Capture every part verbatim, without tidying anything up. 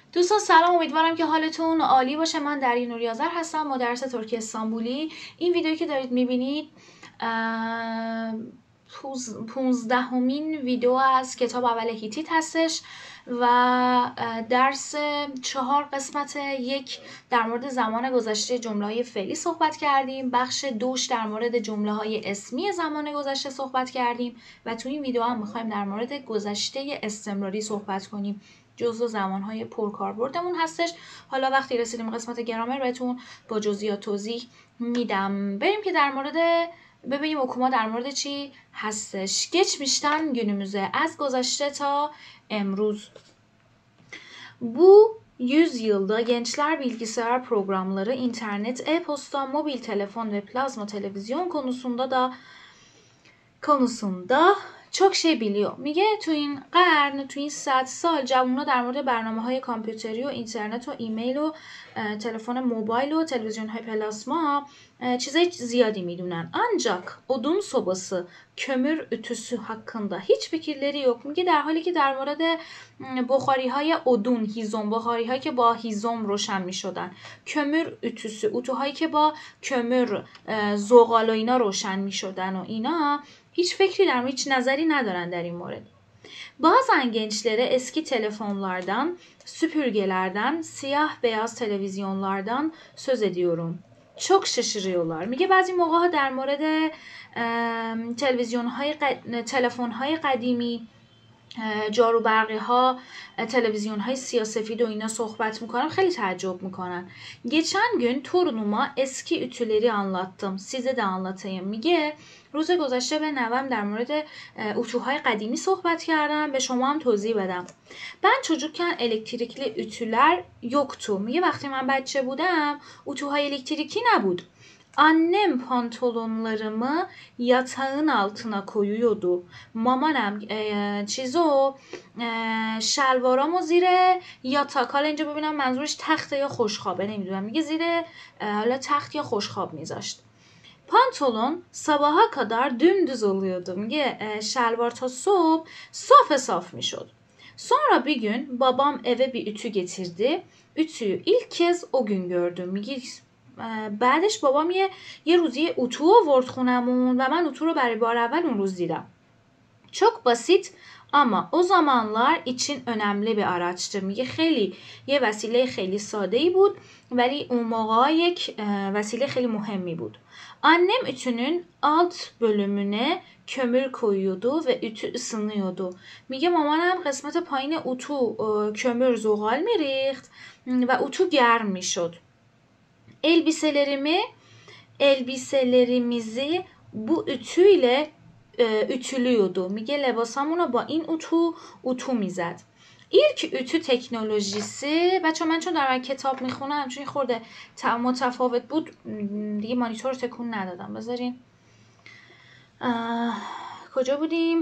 دوستان سلام، امیدوارم که حالتون عالی باشه. من دریا یازر هستم، مدرس ترکی استانبولی. این ویدیویی که دارید میبینید پونزدهمین ویدیو از کتاب اول هیتیت هستش و درس چهار قسمت یک در مورد زمان گذشته جمله‌های فعلی صحبت کردیم. بخش دوش در مورد جمله‌های اسمی زمان گذشته صحبت کردیم و تو این ویدیو هم می‌خوایم در مورد گذشته استمراری صحبت کنیم. جزء زمانهای پرکاربردمون هستش. حالا وقتی رسیدیم قسمت گرامر بهتون با جزئیات توضیح میدم. بریم که در مورد ببینیم okuma در مورد چی hastış. Geçmişten günümüze, az گذشته تا امروز. Bu yüzyılda gençler bilgisayar programları, internet, e-posta, mobil telefon ve plazma televizyon konusunda da konusunda çok şey biliyor. میگه تو این قرن، تو این صد سال جوونا در مورد برنامه‌های کامپیوتری و اینترنت و ایمیل و تلفن موبایل و تلویزیون‌های پلاسما چیزای زیادی میدونن. Ancak odun sobası, kömür ütüsü hakkında hiç fikirleri yok. میگه در حالی که در مورد بخاری‌های odun، هیزم، بخاری‌هایی که با هیزم روشن می‌شدن، kömür ütüsü، اتوهایی که با kömür، زغال و اینا روشن می‌شدن و اینا hiç fikri در مورد، hiç نظری ندارن در این مورد. Bazen gençlere eski telefonlardan, süpürgelerden, siyah beyaz televizyonlardan söz ediyorum. Çok şaşırıyorlar. میگه بعضی موقع ها در مورد تلویزیون های قد... تلفن های قدیمی، جارو برقی ها، تلویزیون های سیاه‌سفید و اینا صحبت میکنم، خیلی تعجب میکنن. Geçen gün torunuma eski ütüleri anlattım. Size de anlatayım. میگه روز گذشته به نوام در مورد اتوهای قدیمی صحبت کردم، به شما هم توضیح بدم. Ben çocukken elektrikli ütüler yoktu. میگه وقتی من بچه بودم اتوهای الکتریکی نبود. Annem pantolonlarımı yatağın altına koyuyordu. مامانم چیزو شلوارامو زیر یاتاک، حالا اینجا ببینم منظورش تخته یا خوشخوابه نمیدونم، میگه زیر حالا تخت یا خوشخواب میذاشت. Pantolon sabaha kadar dümdüz oluyordu. میگه şalvar ta صبح صاف صاف میشد. Sonra bir gün babam eve bir ütü getirdi. Ütüyü ilk kez o gün gördüm. میگه بعدش بابام یه یه روزی اتو آورد خونمون و من اتو رو برای بار اول اون روز دیدم. Çok basit ama o zamanlar için önemli bir araçtı. میگه خیلی یه وسیله خیلی ساده‌ای بود ولی اون موقع یک وسیله خیلی مهمی بود. Annem ütünün alt bölümüne kömür koyuyordu ve ütü ısınıyordu. میگه مامانم قسمت پایین اتو kömür زغال میریخت و اتو گرم میشد. Elbiselerimi, elbiselerimizi bu ütüyle e, ütülüyordu. میگه لباسامونو با این اتو اتو میزد. İlk ütü teknolojisi، بچه من چون دارم کتاب میخونم چون خورده متفاوت بود دیگه مانیتور تکون ندادم. بذارین کجا بودیم؟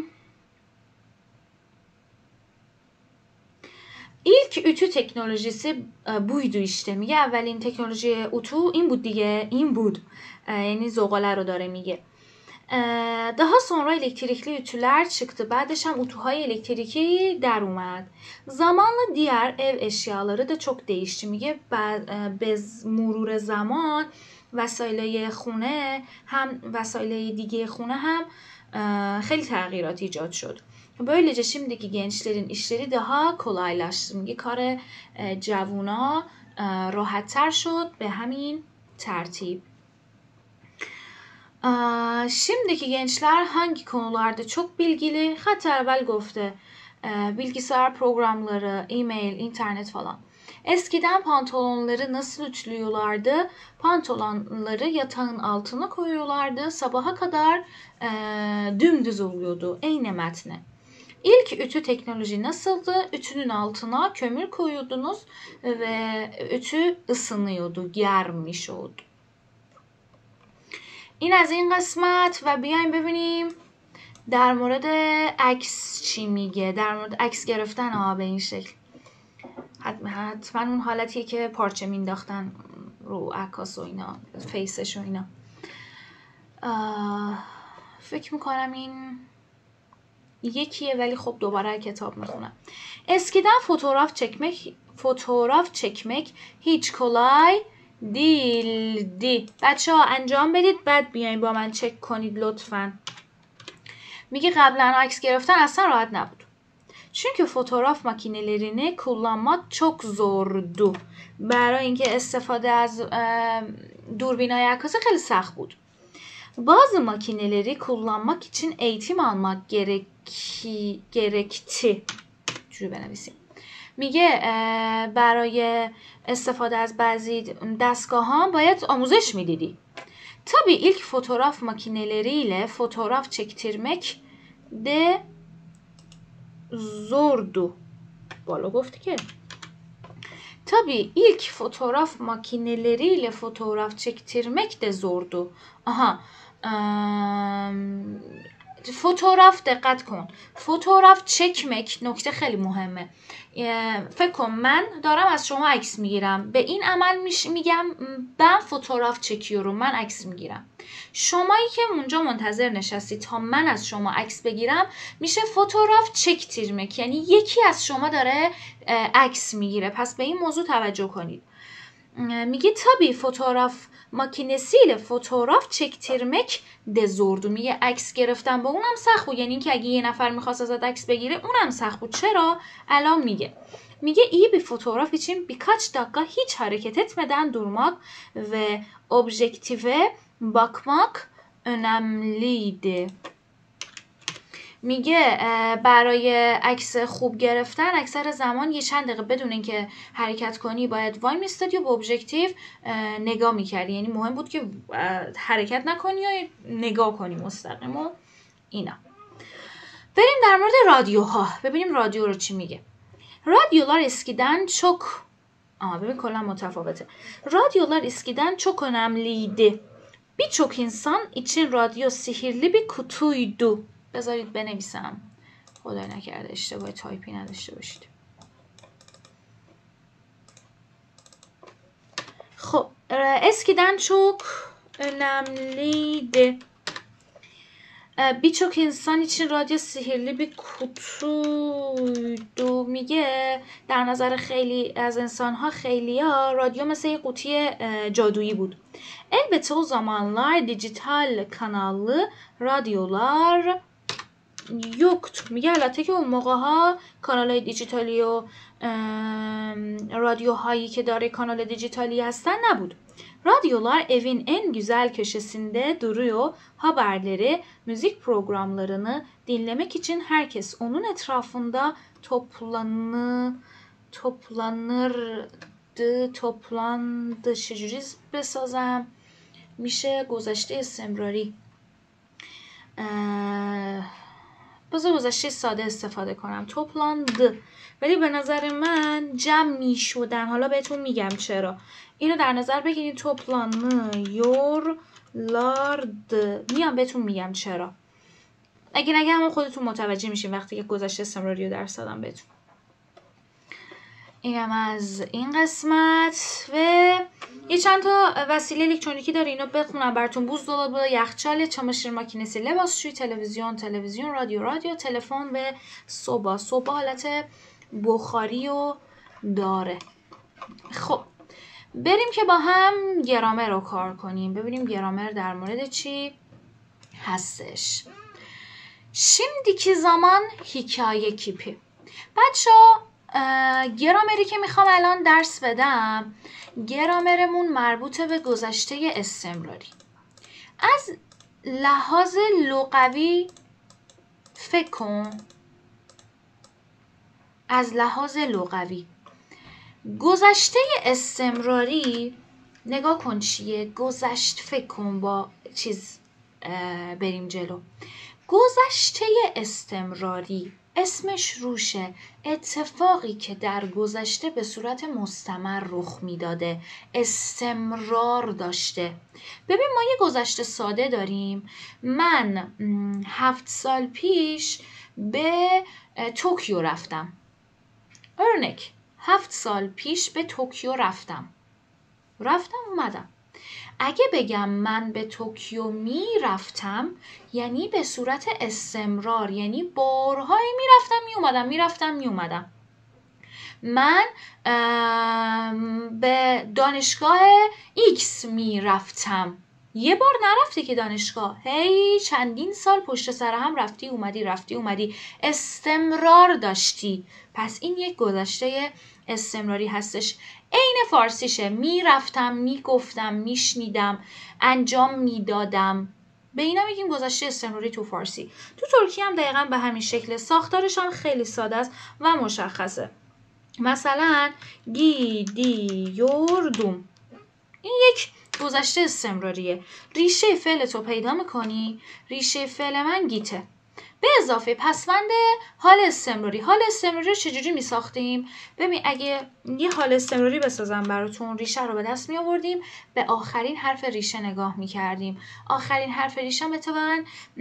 İlk ütü teknolojisi buydu işte. میگه اولین تکنولوژی اتو این بود دیگه، این بود، یعنی زغاله رو داره میگه. Daha sonra elektrikli ütüler çıktı. بعدش هم اتوهای elektriki در اومد. Zamanla diğer ev eşyaları da çok değişti. میگه به مرور زمان وسایل خونه هم وسایل دیگه خونه هم خیلی تغییرات ایجاد شد. Böylece şimdiki gençlerin işleri daha kolaylaştı. میگه کار جوونا راحت‌تر شد به همین ترتیب. Şimdiki gençler hangi konularda çok bilgili? Hatta evvel gofte. Bilgisayar programları, e-mail, internet falan. Eskiden pantolonları nasıl ütülüyorlardı? Pantolonları yatağın altına koyuyorlardı. Sabaha kadar e, dümdüz oluyordu. Eyne metni. İlk ütü teknoloji nasıldı? Ütünün altına kömür koyuyordunuz ve ütü ısınıyordu, germiş oldu. این از این قسمت و بیایم ببینیم در مورد عکس چی میگه. در مورد عکس گرفتن ها به این شکل. حتما اون حالتیه که پارچه مینداختن رو عکاس و اینا، فیسش و اینا. فکر میکنم این یکیه ولی خب دوباره کتاب میخونم. eskiden fotoğraf çekmek fotoğraf çekmek hiç kolay değildi. بچه ها انجام بدید بعد بیاین با من چک کنید لطفاً. میگه قبلا عکس گرفتن اصلا راحت نبود. Çünkü fotoğraf makinelerini kullanmak çok zordu. برای اینکه استفاده از دوربینای عکاسی خیلی سخت بود. Bazı makineleri kullanmak için eğitim almak gereki, gerekti. جوری بنویسیم. میگه برای استفاده از بعضی دستگاه ها باید آموزش میدیدی. Tabii ilk fotoğraf makineleriyle fotoğraf çektirmek de zordu. بالا گفتی که. Tabii ilk fotoğraf makineleriyle fotoğraf çektirmek de zordu. Aha. fotoğraf دقت کن. fotoğraf çekmek نکته خیلی مهمه. فکر کن من دارم از شما عکس میگیرم. به این عمل میش میگم ben fotoğraf çekiyorum. من عکس میگیرم. شمایی که اونجا منتظر نشستی تا من از شما عکس بگیرم میشه fotoğraf çektirmek. یعنی یکی از شما داره عکس میگیره. پس به این موضوع توجه کنید. میگه tabii fotoğraf makinesiyle fotoğraf çektirmek de zordu. میگه عکس گرفتن با اونم سخت بود. یعنی اینکه اگه یه نفر میخواست ازت عکس بگیره اونم سخت بود. چرا؟ الان میگه. میگه iyi bir fotoğraf için birkaç dakika hiç hareket etmeden durmak ve objektife bakmak önemliydi. میگه برای عکس خوب گرفتن اکثر زمان یه چند دقیقه بدون اینکه حرکت کنی باید وای میستادی و با ابژکتیو نگاه میکردی. یعنی مهم بود که حرکت نکنی یا نگاه کنی مستقیم و اینا. بریم در مورد رادیوها ببینیم رادیو رو چی میگه. Radyolar eskiden çok Aa, bebek olan mutafavete. Radyolar eskiden çok önemliydi. Birçok insan için radyo sihirli bir kutuydu. بذارید بنویسم. خدای نکرده اشتباه تایپی نداشته باشید. خب eskiden çok önemliydi. birçok insan için radyo sihirli bir kutuydu. میگه در نظر خیلی از انسانها خیلیا رادیو مثل یه قوطی جادویی بود. elbette o zamanlar dijital kanallı radyolar yoktu. میگه البته که اون موقع ها کانال های دیجیتالی و رادیوهایی که داره کانال دیجیتالی هستن نبود. Radyolar evin en güzel köşesinde duruyor. Haberleri, müzik programlarını dinlemek için herkes onun etrafında toplanı, toplanırdı, toplandı. چجوری بسازم؟ میشه گذشته استمراری. بذار گذشته ساده استفاده کنم. toplandı. ولی به نظر من جمع می شدن. حالا بهتون میگم چرا. اینو در نظر بگیرید. toplanıyorlardı. میام بهتون میگم چرا. اگه نگه همون خودتون متوجه میشین وقتی که گذشته استمراری رو درس دادم بهتون. اینم از این قسمت. و یه چند تا وسیله الکترونیکی داره اینو بخونم براتون. buzdolabı, یخچال, çamaşır makinesi, لباسشویی, تلویزیون, تلویزیون, رادیو, رادیو, تلفن و صبح. صبح حالت بخاری و داره. خب بریم که با هم گرامر رو کار کنیم. ببینیم گرامر در مورد چی هستش. şimdiki zaman hikaye kipi. بچه‌ها گرامری که میخوام الان درس بدم گرامرمون مربوطه به گذشته استمراری. از لحاظ لغوی فکر کن. از لحاظ لغوی گذشته استمراری نگاه کن چیه. گذشت فکر کن با چیز بریم جلو. گذشته استمراری اسمش روشه. اتفاقی که در گذشته به صورت مستمر رخ میداده، استمرار داشته. ببین ما یه گذشته ساده داریم. من هفت سال پیش به توکیو رفتم. örnek هفت سال پیش به توکیو رفتم. رفتم اومدم. اگه بگم من به توکیو میرفتم یعنی به صورت استمرار، یعنی بارهایی میرفتم میومدم میرفتم میومدم. من به دانشگاه ایکس میرفتم، یه بار نرفتی که دانشگاه، هی چندین سال پشت سر هم رفتی اومدی رفتی اومدی، استمرار داشتی. پس این یک گذشته استمراری هستش. عین فارسیشه، میرفتم میگفتم میشنیدم انجام میدادم، به اینا میگیم گذشته استمراری تو فارسی. تو ترکی هم دقیقا به همین شکل، ساختارش هم خیلی ساده است و مشخصه. مثلا گیدیوردوم، این یک گذشته استمراریه. ریشه فعل تو پیدا میکنی، ریشه فعل من گیته به اضافه پسوند حال استمراری. حال استمراری رو چجوری می ساختیم؟ ببین اگه یه حال استمراری بسازم براتون، ریشه رو به دست می آوردیم، به آخرین حرف ریشه نگاه می کردیم. آخرین حرف ریشه هم اتفاقاً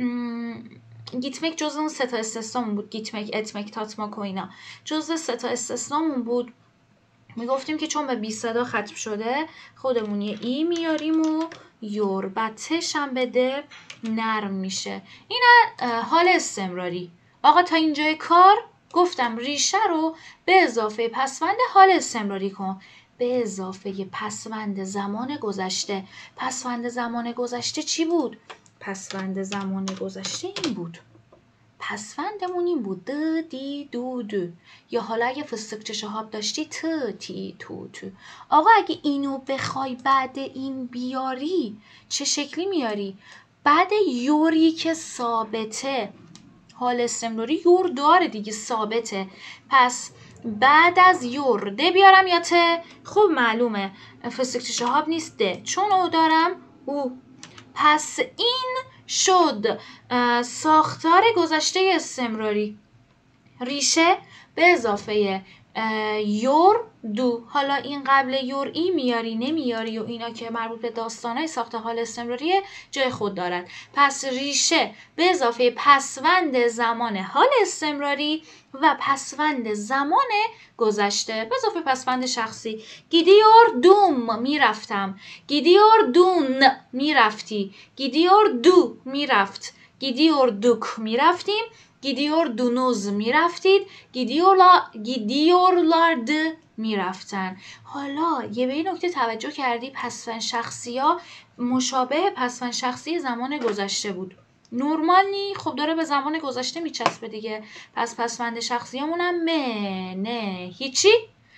گیتمک جزء اون سه تا استثنامون بود، گیتمک، اتمک، تاتماک و اینا جزء سه تا استثنامون بود. میگفتیم که چون به بی صدا ختم شده خودمون یه ای میاریم و یور، بعد تش هم بده نرم میشه. این حال استمراری. آقا تا اینجای کار گفتم ریشه رو به اضافه پسوند حال استمراری کن، به اضافه پسوند زمان گذشته. پسوند زمان گذشته چی بود؟ پسوند زمان گذشته این بود، پسوندمون این بود، د دی دو دو. یا حالا اگه فستق شهاب داشتی ت تی تو تو. آقا اگه اینو بخوای بعد این بیاری چه شکلی میاری؟ بعد یوری که ثابته، حال استمراری یور داره دیگه، ثابته. پس بعد از یور ده بیارم یا ته؟ خب معلومه فستق شهاب نیست ده، چون او دارم او. پس این شد ساختار گذشته استمراری. ریشه به اضافه یور دو. حالا این قبل یور ای میاری نمیاری و اینا که مربوط به داستانهای ساخت حال استمراریه جای خود دارد. پس ریشه به اضافه پسوند زمان حال استمراری و پسوند زمان گذشته به اضافه پسوند شخصی. گیدیور دوم میرفتم، گیدیور دون میرفتی، گیدیور دو میرفت، گیدیور دوک میرفتیم، گیدیور دونوز میرفتید، گیدیورلا گیدیورلارد میرفتن. حالا یه به این نکته توجه کردی پسوند شخصی ها مشابه پسوند شخصی زمان گذشته بود. نورمال نی؟ خب داره به زمان گذشته میچسبه دیگه. پس پسوند شخصی همونم مه نه هیچی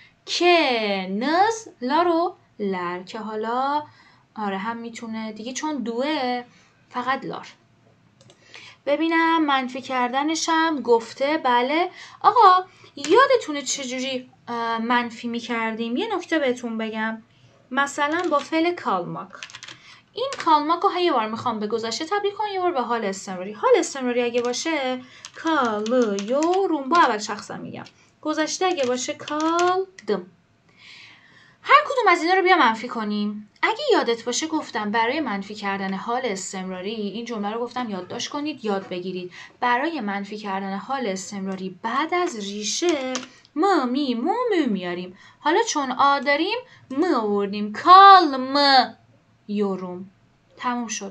که نز لارو لر، که حالا آره هم میتونه دیگه چون دوه فقط لار. ببینم منفی کردنشم گفته. بله آقا یادتونه چجوری منفی میکردیم؟ یه نکته بهتون بگم. مثلا با فعل کالماک، این کالماک رو یه بار میخوام به گذشته تبدیل کنم، یه بار به حال استمراری. حال استمراری اگه باشه کال یورون، با اول شخصم میگم. گذشته اگه باشه کال دم. هر کدوم از اینا رو بیا منفی کنیم. اگه یادت باشه گفتم برای منفی کردن حال استمراری، این جمله رو گفتم یادداشت کنید یاد بگیرید. برای منفی کردن حال استمراری بعد از ریشه م می مو مو میاریم. حالا چون آ داریم م آوردیم، کال م یوروم. تموم شد.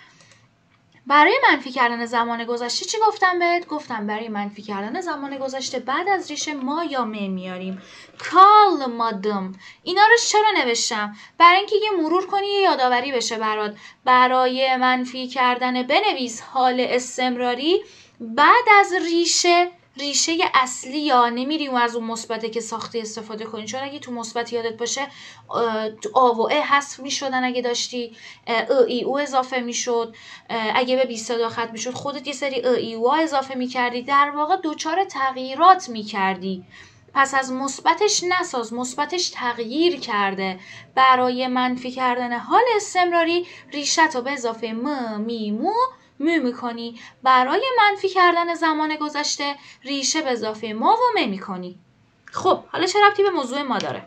برای منفی کردن زمان گذشته چی گفتم بهت؟ گفتم برای منفی کردن زمان گذشته بعد از ریشه ما یا م میاریم. کال مادم. اینا رو چرا نوشتم؟ برای اینکه یه مرور کنی یه یادآوری بشه برات. برای منفی کردن بنویس حال استمراری بعد از ریشه، ریشه اصلی یا نمیریم از اون مثبته که ساخته استفاده کنی، چون اگه تو مثبت یادت باشه آ و ا حذف میشدن، اگه داشتی ا ای او اضافه میشد، اگه به بی صدا ختم میشد خودت یه سری ا ای او اضافه میکردی، در واقع دوچار تغییرات میکردی. پس از مثبتش نساز، مثبتش تغییر کرده. برای منفی کردن حال استمراری ریشه تا به اضافه م می مو مو میکنی. برای منفی کردن زمان گذشته ریشه به اضافه ما و م میکنی. خب حالا چه ربطی به موضوع ما داره؟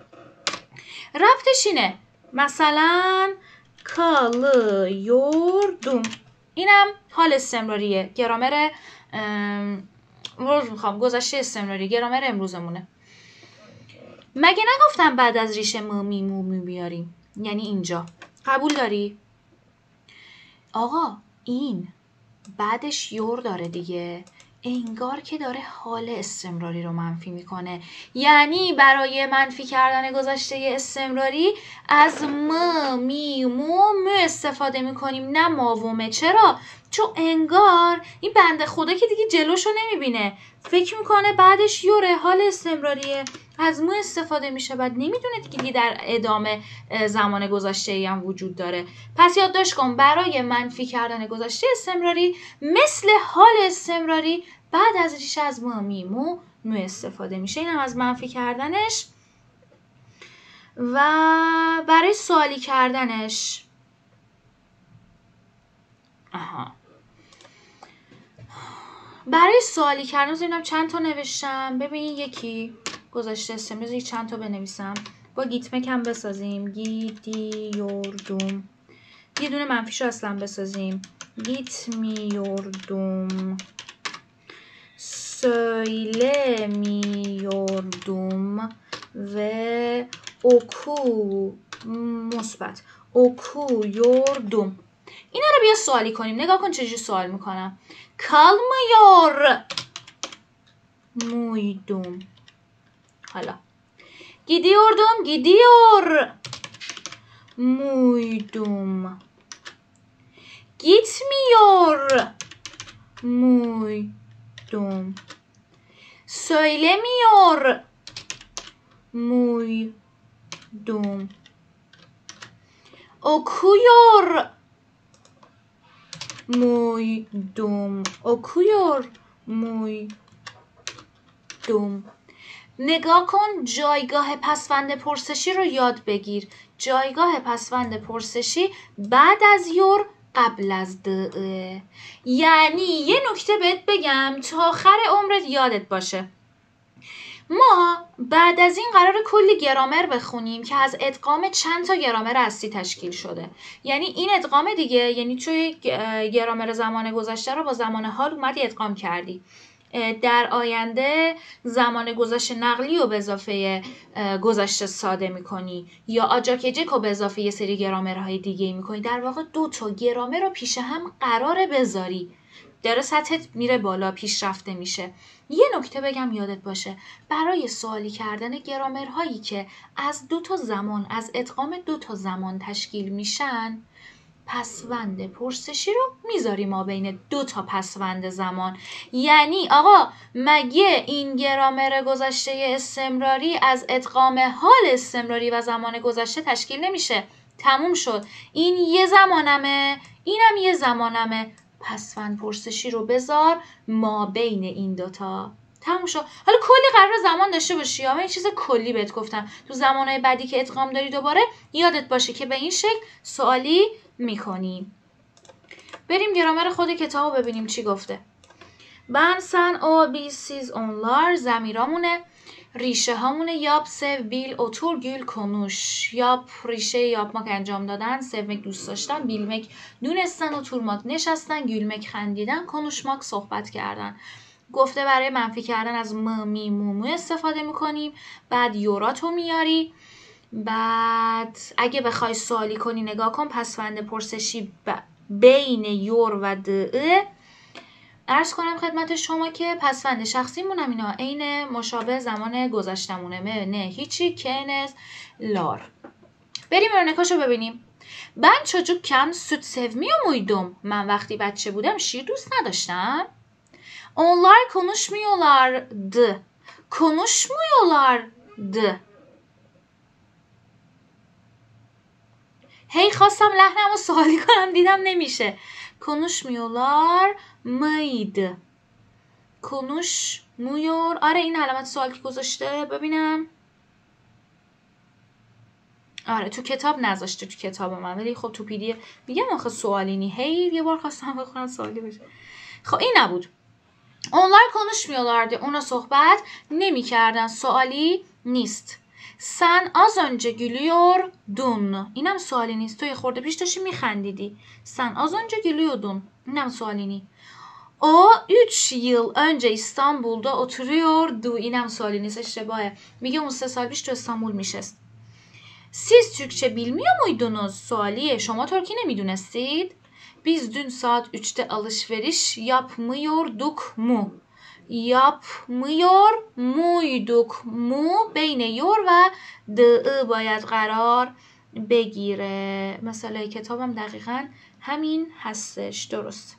ربطش اینه مثلا کال یوردوم، اینم حال استمراریه، گرامر روز میخوام گذشته استمراری، گرامر امروزمونه. مگه نگفتم بعد از ریشه م می مو می بیاریم؟ یعنی اینجا قبول داری؟ آقا این بعدش یور داره دیگه، انگار که داره حال استمراری رو منفی میکنه. یعنی برای منفی کردن گذشته استمراری از م می مو م استفاده میکنیم، نه ماومه. چرا؟ چون انگار این بنده خدا که دیگه جلوشو نمیبینه، فکر میکنه بعدش یوره، حال استمراریه، از مو استفاده میشه، بعد نمیدونه دیگه در ادامه زمان گذشته ای هم وجود داره. پس یادداشت کن برای منفی کردن گذشته استمراری مثل حال استمراری بعد از ریشه از مو می مو مو استفاده میشه. اینم از منفی کردنش. و برای سوالی کردنش، آها برای سوالی کردن ببینم چند تا نوشتم. ببین یکی گذشته استمراری، چند تا بنویسم با گیتمک هم بسازیم. گیتیوردوم، یه دونه منفیشو اصلا بسازیم. گیتمیوردوم، söylemiyordum ve oku مثبت okuyordum. اینا رو بیا سوالی کنیم. نگاه کن چجوری سوال میکنم. kalmıyor muydum. حالا gidiyordum gidiyor muydum. gitmiyor muydum. söylemiyor muydum. okuyor muydum. okuyor muydum. نگاه کن، جایگاه پسوند پرسشی رو یاد بگیر. جایگاه پسوند پرسشی بعد از یور قبل از د. یعنی یه نکته بهت بگم تا آخر عمرت یادت باشه، ما بعد از این قرار کلی گرامر بخونیم که از ادغام چند تا گرامر اصلی تشکیل شده. یعنی این ادغام دیگه، یعنی توی گرامر زمان گذشته رو با زمان حال اومدی ادغام کردی، در آینده زمان گذشته نقلی رو به اضافه گذشته ساده میکنی، یا آجاکجک رو به اضافه یه سری گرامرهای دیگه میکنی. در واقع دو تا گرامر رو پیش هم قراره بذاری، داره سطحت میره بالا، پیشرفته میشه. یه نکته بگم یادت باشه، برای سوالی کردن گرامرهایی که از دو تا زمان، از ادغام دو تا زمان تشکیل میشن، پسوند پرسشی رو میذاری ما بین دو تا پسوند زمان. یعنی آقا مگه این گرامر گذشته استمراری از ادغام حال استمراری و زمان گذشته تشکیل نمیشه؟ تموم شد. این یه زمانمه، اینم یه زمانمه، پسوند پرسشی رو بذار ما بین این دوتا. تموم شد. حالا کلی قرار زمان داشته باشی، اما این چیز کلی بهت گفتم. تو زمانهای بعدی که ادغام داری دوباره یادت باشه که به این شکل سوالی میکنیم. بریم گرامر خود کتاب ببینیم چی گفته. Ben sen o biz siz onlar زمیرامونه، ریشه هامونه یاب سو بیل اوتور گül konuş. یاب ریشه یابماک انجام دادن، سومک دوست داشتن، بیلمک دونستن، اوتورماک نشستن، گülmek خندیدن، konuşmak صحبت کردن. گفته برای منفی کردن از م می مو مو استفاده میکنیم، بعد یوراتو میاری. بعد اگه بخوای سوالی کنی نگاه کن، پسوند پرسشی بین یور و د. عرض کنم خدمت شما که پسوند شخصی مونم اینا عین مشابه زمان گذشتمونه. نه هیچی کنز لار. بریم örnekاشو ببینیم. Ben çocukken süt sevmiyor muydum? من وقتی بچه بودم شیر دوست نداشتم. Onlar konuşmuyorlardı. Konuşmuyorlardı. هی خواستم لحنمو سوالی کنم دیدم نمیشه. konuşmuyorlar mıydı؟ konuşmuyor. آره این علامت سوال که گذاشته ببینم. آره تو کتاب نذاشته، تو کتاب من، ولی خب تو پی دی اف میگم آخه سوالی نی. هی یه بار خواستم بخونم سوالی بشه. خب این نبود. Onlar konuşmuyorlardı. اونا صحبت نمی کردن. سوالی نیست. Sen az önce gülüyordun. اینم سوالی نیست. تو یه خورده پیش داشتی میخندیدی. Sen az önce gülüyordun. اینم سوالی نیست. O üç yıl önce İstanbul'da oturuyordu. اینم سوالی نیست، اشتباهه. میگه اون سه سال پیش تو استانبول میشست. Siz Türkçe bilmiyor muydunuz? Sualiye. Şoma Türkçe nemidunessid? Biz dün saat üçte alışveriş yapmıyorduk mu? Yapmıyor muyduk mu? Beyn yor و د باید قرار بگیره. مثلا کتابم دقیقا همین هستش. درست.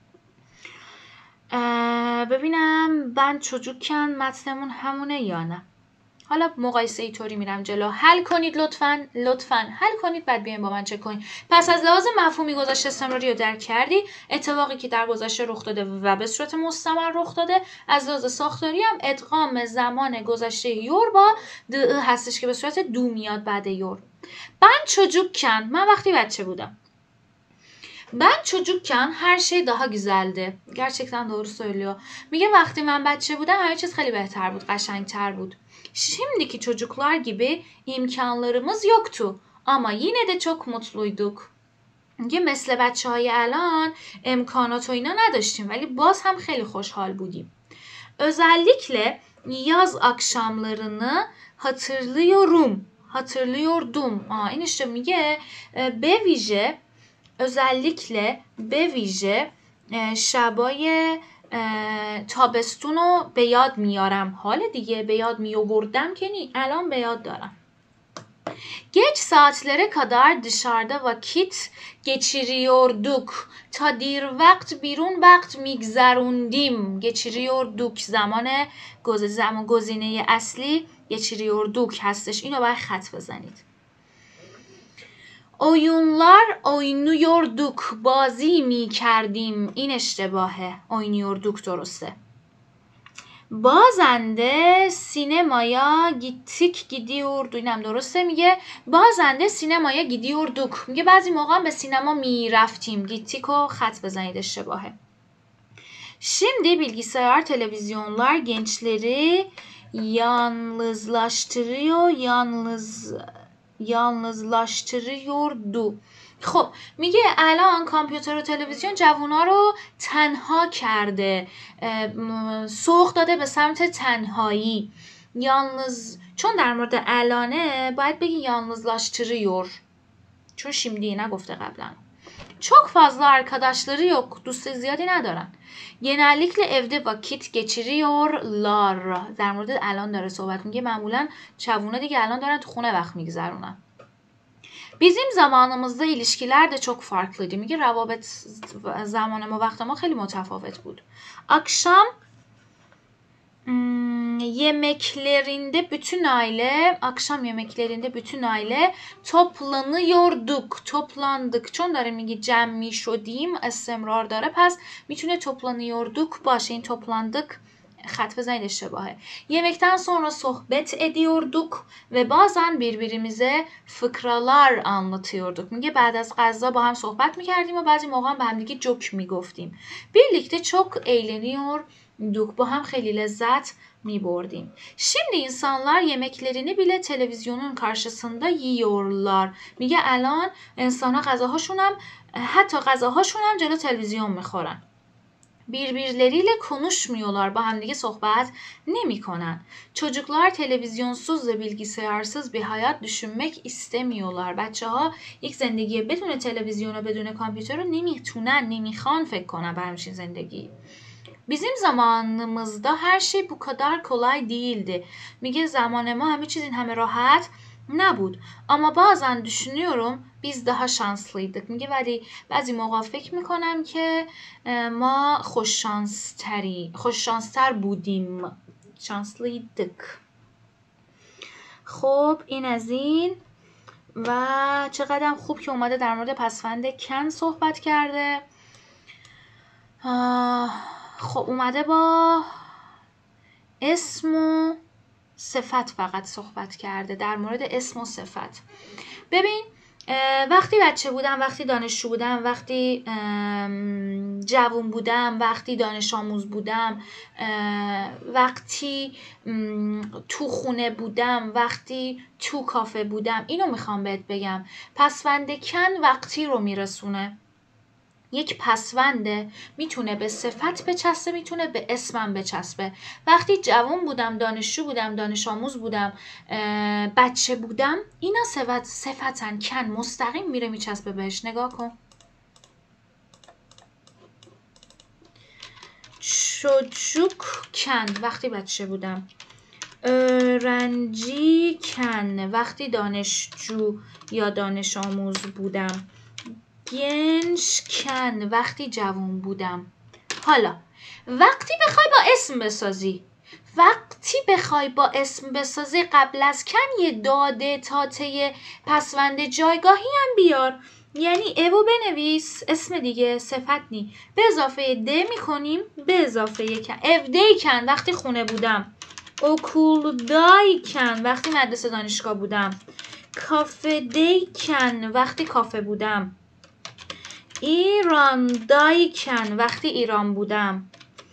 ببینم ben çocukken متنمون همونه یا نه. حالا مقایسه ای طوری میرم جلو. حل کنید لطفاً لطفاً حل کنید بعد بیاین با من چک کنید. پس از لحاظ مفهومی گذشته استمراری رو درک کردی، اتفاقی که در گذشته رخ داده و به صورت مستمر رخ داده. از لحاظ ساختاری هم ادغام زمان گذشته یور با د هستش که به صورت دو میاد بعد یور. Ben çocukken من وقتی بچه بودم. Ben çocukken her şey daha güzeldi. Gerçekten doğru söylüyor. میگه وقتی من بچه بودم همه چیز خیلی بهتر بود، قشنگتر بود. Şimdiki çocuklar gibi imkanlarımız yoktu ama yine de çok mutluyduk. میگه مثل بچه های الان امکانات و اینا نداشتیم ولی باز هم خیلی خوشحال بودیم. Özellikle yaz akşamlarını hatırlıyorum. Hatırlıyordum. Aa, این işte میگه به ویژه özellikle به ویژه شبای تابستون رو به یاد میارم. حال دیگه به yad می آوردم که نی الان به یاد دارم. Geç saatlere kadar dışarıda vakit geçiriyorduk. Ta دیر وقت بیرون وقت میگذروندیم. geçiriyorduk زمان زمان گزینه اصلی geçiriyorduk هستش. اینو باید خط بزنید. Oyunlar oynuyorduk. بازی می کردیم. این اشتباهه. oynuyorduk درسته. بازنده سینمایا gittik gidiyordu. اینم درسته. میگه بازنده سینمایا gidiyorduk. میگه بعضی موقع به سینما می رفتیم. gittik رو خط بزنید اشتباهه. Şimdi bilgisayar televizyonlar gençleri yalnızlaştırıyor. Yalnız yalnızlaştırıyordu. خب میگه الان کامپیوتر و تلویزیون جوونا رو تنها کرده، سوق داده به سمت تنهایی. yalnız چون در مورد الانه باید بگی yalnızlaştırıyor چون şimdiyi نگفته قبلا. Çok fazla arkadaşları yok. دوست زیادی ندارن. genellikle evde vakit geçiriyorlar. در مورد الان داره صحبت میگه معمولا جوونا دیگه الان دارن تو خونه وقت میگذرونن. Bizim zamanımızda ilişkiler de çok farklıydı. میگه روابط زمان ما وقت ما خیلی متفاوت بود. Akşam Hmm, yemeklerinde bütün aile akşam yemeklerinde bütün aile toplanıyorduk. Toplandık. چون داره میگه جمع میشدیم استمرار داره پس میتونه toplanıyorduk باشه. این toplandık خط بزنید اشتباهه. Yemekten sonra sohbet ediyorduk ve bazen birbirimize fıkralar anlatıyorduk. میگه بعد از غذا با هم صحبت میکردیم و بعضی موقع هم به هم دیگه جوک میگفتیم. birlikte çok eğleniyor با هم خیلی لذت می بردیم. Şimdi insanlar yemeklerini bile televizyonun karşısında yiyorlar. میگه الان انسان‌ها غذاهاشون هم حتی غذاهاشون هم جلو تلویزیون میخورن. birbirleriyle konuşmuyorlar. با هم دیگه صحبت نمیکنن. çocuklar televizyonsuz ve bilgisayarsız bir hayat düşünmek istemiyorlar. بچه‌ها یک زندگی بدون تلویزیون و بدون کامپیوتر رو نمیتونن نمیخوان فکر کنن به همچین زندگی. Bizim zamanımızda her şey bu kadar kolay değildi. میگه زمان ما همه چیز این همه راحت نبود. اما bazen düşünüyorum biz daha şanslıydık. میگه ولی بعضی موقع فکر میکنم که ما خوششانستری خوششانستر بودیم. شانسلıydık. خب این از این و چقدر خوب که اومده در مورد پسوند کن صحبت کرده. خب اومده با اسم و صفت فقط صحبت کرده در مورد اسم و صفت. ببین وقتی بچه بودم، وقتی دانشجو بودم، وقتی جوان بودم، وقتی دانش آموز بودم، وقتی تو خونه بودم، وقتی تو کافه بودم، اینو میخوام بهت بگم. پسوند کن وقتی رو میرسونه. یک پسونده، میتونه به صفت بچسبه، میتونه به اسمم بچسبه. وقتی جوان بودم، دانشجو بودم، دانش آموز بودم، بچه بودم، اینا صفت صفتن، کن مستقیم میره میچسبه بهش. نگاه کن. چوچوک کن وقتی بچه بودم. رنجی کن وقتی دانشجو یا دانش آموز بودم. گنج کن وقتی جوان بودم. حالا وقتی بخوای با اسم بسازی، وقتی بخوای با اسم بسازی قبل از کن یه داده تاته پسوند جایگاهی هم بیار. یعنی ایو بنویس، اسم دیگه صفت نی، به اضافه ده میکنیم، به اضافه کن. اف دی کن وقتی خونه بودم. اوکول دای کن وقتی مدرسه دانشگاه بودم. کافه دی کن وقتی کافه بودم. ایران دای کن وقتی ایران بودم.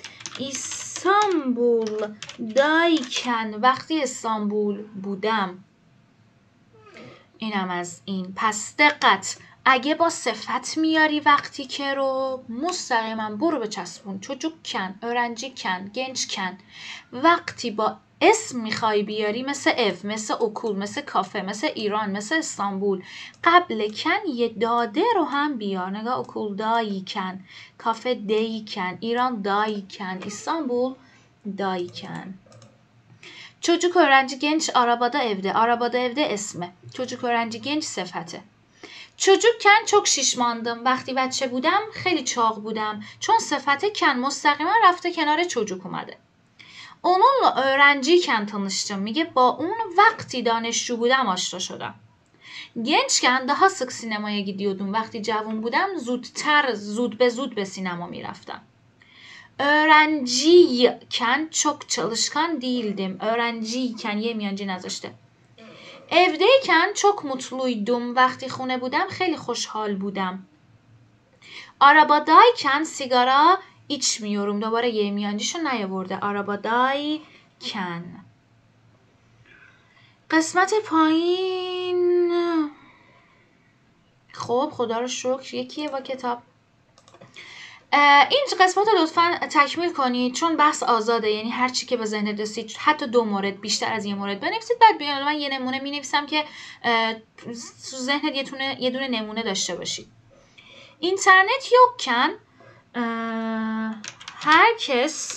استانبول دای کن وقتی استانبول بودم. اینم از این. پس دقت، اگه با صفت میاری وقتی که رو مستقیما برو بچسبون. چوچوک کن، öğrenci کن، گنج کن. وقتی با اسم میخوای بیاری مثل اف، مثل اوکول، مثل کافه، مثل ایران، مثل استانبول، قبل کن یه داده رو هم بیار. نگاه، اوکول دایی کن، کافه دی کن، ایران دایی کن، استانبul دایی kن. Çocuk öğrenci genç arabada evde. Arabada evde اسمه. Çocuk öğrenci genç صفته. çocukken çok şişmandım. وقتی بچه بودم خیلی چاق بودم. چون صفت کن مستقیما رفته کنار çocuk اومده. Onunla öğrenciyken tanıştım. میگه با اون وقتی دانشجو بودم آشنا شدم. gençken daha sık sinemaya gidiyordum. وقتی جوان بودم زودتر زود به زود به سینما میرفتم. öğrenciyken çok çalışkan değildim. öğrenciyken یه میانجی نذاشته. evdeyken çok mutluydum. وقتی خونه بودم خیلی خوشحال بودم. arabadayken sigara içmiyorum. دوباره یه میانجیشو نیاورده. arabadayken. قسمت پایین خب خدا رو شکر یکیه با کتاب. این قسمت رو لطفا تکمیل کنید چون بحث آزاده، یعنی هر چی که به ذهنت رسید، حتی دو مورد بیشتر از یه مورد بنویسید. بعد بیان من یه نمونه می نویسم که تو ذهنت یه دونه یه دونه نمونه داشته باشید. اینترنت yokken herkes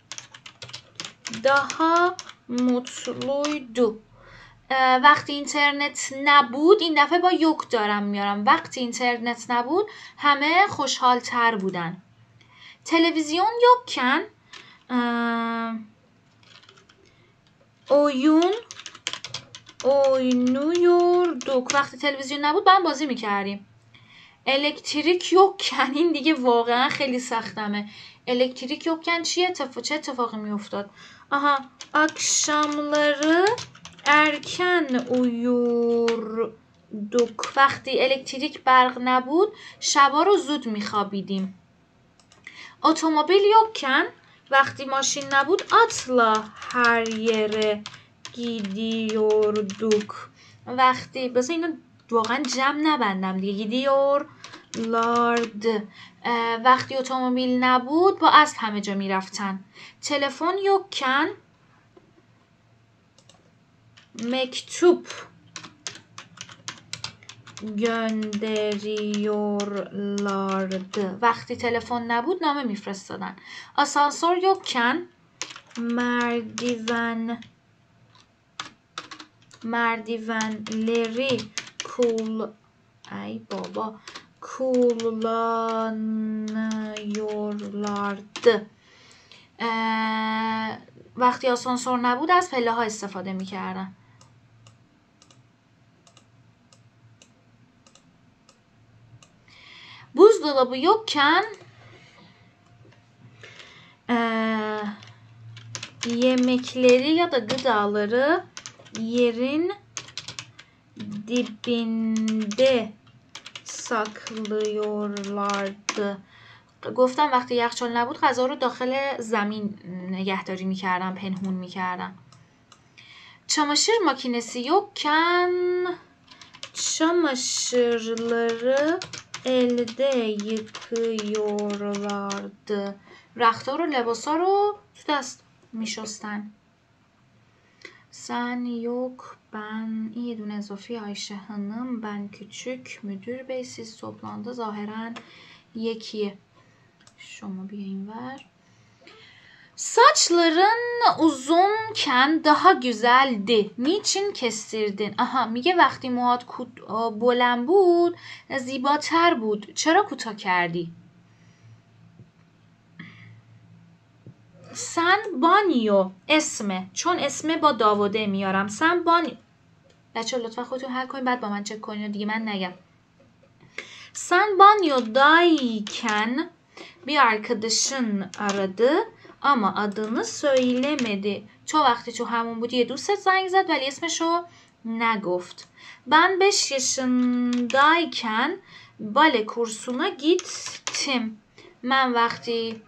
daha mutluydu. وقتی اینترنت نبود، این دفعه با یک دارم میارم، وقتی اینترنت نبود همه خوشحال تر بودن. تلویزیون yokken oyun oynuyorduk. وقتی تلویزیون نبود با هم بازی میکردیم. الکتریک yokken این دیگه واقعا خیلی سختمه. الکتریک yokken چیه؟ اتفاق چه اتفاقی میافتاد؟ آها، akşamları erken uyurduk. وقتی الکتریک برق نبود شبا رو زود میخوابیدیم. اتومبیل yokken وقتی ماشین نبود atla her yere gidiyorduk. وقتی بذار اینو واقعا جمع نبندم دیگه. gidiyorlardı. وقتی اتومبیل نبود با اسب همه جا میرفتن. تلفن yokken mektup gönderiyorlardı. وقتی تلفن نبود نامه میفرستادن. آسانسور yokken merdiven merdivenleri kul ay baba kullanıyorlardı. وقتی آسانسور نبود از پله ها استفاده میکردن. buzdolabı yokken yemekleri ya da gıdaları yerin dibinde saklıyorlardı. گفتم وقتی یخچال نبود غذا رو داخل زمین نگهداری میکردن، پنهون میکردن. çamaşır makinesi yokken çamaşırları elde yıkıyorlardı. رختار و لباسا رو تو دست میشستن. Sen yok, ben, این یه دونه اضافی Ayşe Hanım, ben küçük, müdür bey, siz toplandı, zahiren یکیه. شما بیا اینور. Saçların uzunken daha güzeldi. Niçin kestirdin? Aha میگه وقتی موهات بلند بود زیباتر بود. چرا کوتاه کردی؟ سن بانیو اسمه، چون اسمه با داوده میارم. سن بانیو. بچه لطفا خودتون حل کنین بعد با من چک کنین دیگه من نگم. Sen banyodayken bir arkadaşın aradı ama adını söylemedi. تو وقتی تو همون بودی یه دوستت زنگ زد ولی اسمشو نگفت. Ben beş yaşındayken bale kursuna gittim. من وقتی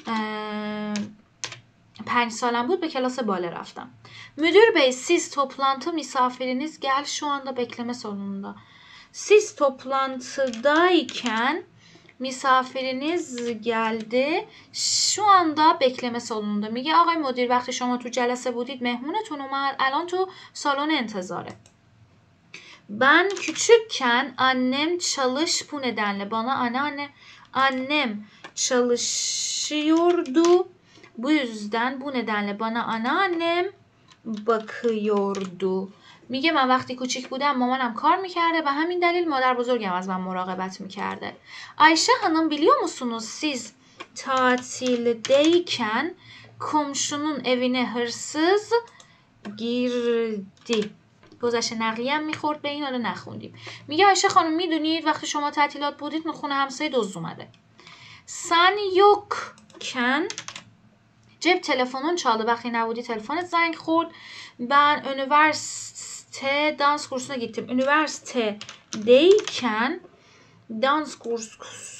پنج سالم بود به کلاس باله رفتم. Müdür bey siz toplantı misafiriniz gel şu anda bekleme salonunda. Siz toplantıdayken misafiriniz geldi şu anda bekleme salonunda. میگه آقای مدیر وقتی شما تو جلسه بودید مهمونتون اومد الان تو سالن انتظاره. Ben küçükken annem çalış bu nedenle bana anneanne annem çalışıyordu. Bu yüzden bu nedenle bana anneannem bakıyordu. میگه من وقتی کوچیک بودم مامانم کار میکرده و همین دلیل مادر بزرگم از من مراقبت میکرده. Ayşe Hanım biliyor musunuz siz tatildeyken komşunun evine hırsız girdi. گذشته نقلی هم میخورد به این حالا نخوندیم. میگه آیشه خانم میدونید وقتی شما تعطیلات بودید خونه همسایه دزد اومده. Sen yokken cep telefonun çaldı. وقتی نبودی تلفنت زنگ خورد. Ben üniversite dans kursuna gittim. Üniversitedeyken dans kurs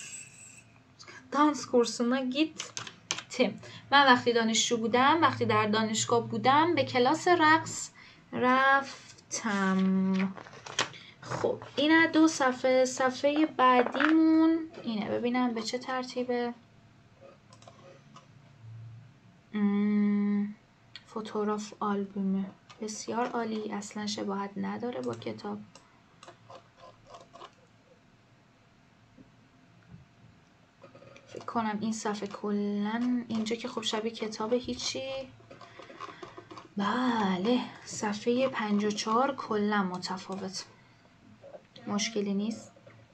dans kursuna gittim. من وقتی دانشجو بودم وقتی در دانشگاه بودم به کلاس رقص رفتم. خب این دو صفحه. صفحه بعدیمون اینه. ببینم به چه ترتیبه. فوتوگراف آلبومه. بسیار عالی. اصلا شباهت نداره با کتاب. فکر کنم این صفحه کلن اینجا که خب شبیه کتاب هیچی. بله صفحه پنجاه و چهار کلا متفاوت. مشکلی نیست.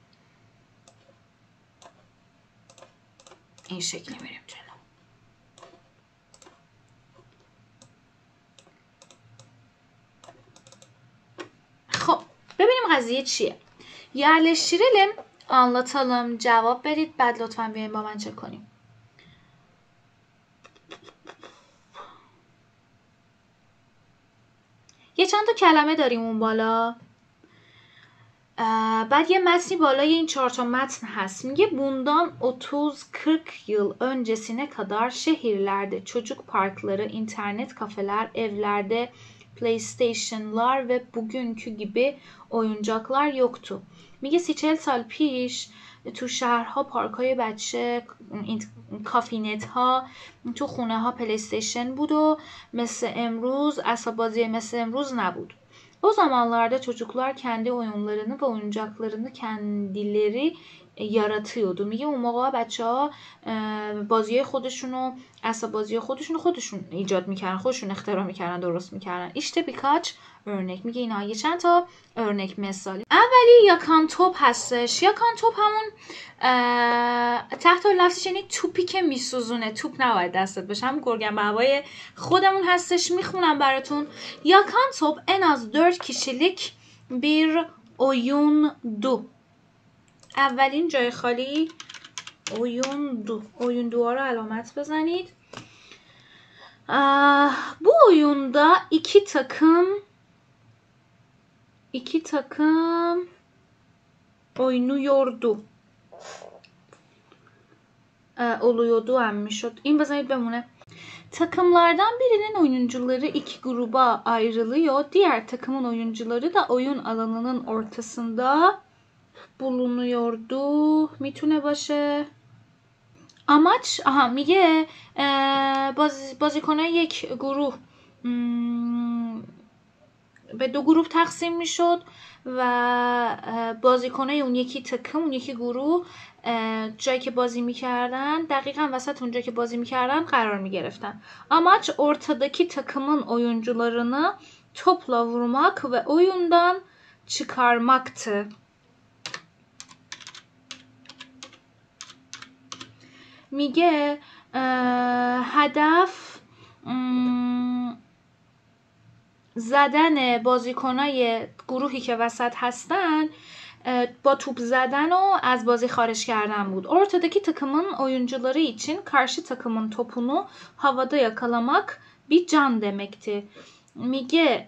این شکلی میریم جلو. خب ببینیم قضیه چیه. Yerleştirelim, anlatalım, cevap بدید بعد لطفاً بیاین با من چک کنیم. یه چند تا کلمه dاریم اون بالا. بعد یه متنی بالای این چهار تا متن هست. میگه bundan otuz kırk yıl öncesine kadar şehirlerde çocuk parkları, internet kafeler, evlerde PlayStation'lar ve bugünkü gibi oyuncaklar yoktu. میگه سی چهل سال پیش تو شهرها پارک‌های بچه، کافینت ها، تو خونه ها پلی استیشن بود و مثل امروز اسباب بازی مثل امروز نبود. O zamanlarda çocuklar kendi oyunlarını ve oyuncaklarını kendileri yaratıyordu. میگه اون موقع بچه‌ها بازی خودشونو اسباب بازی خودشونو خودشون ایجاد میکردن، خودشون اختراع میکردن، درست میکردن. işte birkaç örnek. میگه اینا یه چند تا örnek مثالی. اولی یاکان توپ هستش. یاکان توپ همون تحت لفظش یعنی توپی که میسوزونه. توپ نباید دستت باشه. هم گرگن بابای خودمون هستش. میخونم براتون. یاکان توپ en az dört kişilik bir oyundu. اولین جای خالی oyundu. oyunduها رو علامت بزنید. Bu oyunda iki takım iki takım oynuyordu. oluyordu هم میشد. این بزنید بمونه. Takımlardan birinin oyuncuları iki gruba ayrılıyor. Diğer takımın oyuncuları da oyun alanının ortasında bulunuyordu میتونه باشه. amaç aha میگه باز بازیکنای یک گروه به دو گروه تقسیم میشد و بازیکنای اون یکی تکم اون yeki گروه جایی که بازی میکردن دقیقا وسط اونجا که بازی میکردن قرار میگرفتن. Amaç ortadaki takımın oyuncularını topla vurmak ve oyundan çıkarmaktı. میگه هدف زدن بازیکنای گروهی که وسط هستن با توپ زدن و از bازı خارج kardın بود. Ortadaki takımın oyuncuları için karşı takımın topunu havada yakalamak bir can demekti. میگه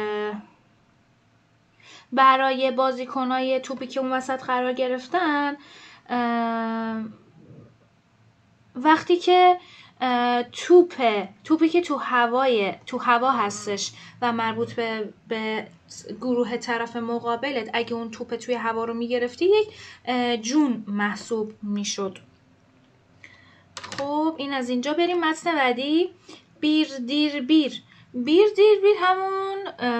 برای بازیکنای توپی که اون وسط قرار گرفتن وقتی که توپ توپی که تو هوای تو هوا هستش و مربوط به به گروه طرف مقابلت اگه اون توپ توی هوا رو میگرفتی یک جون محسوب میشد. خب این از اینجا بریم متن بعدی. بیر دیر بیر بیر دیر بیر همون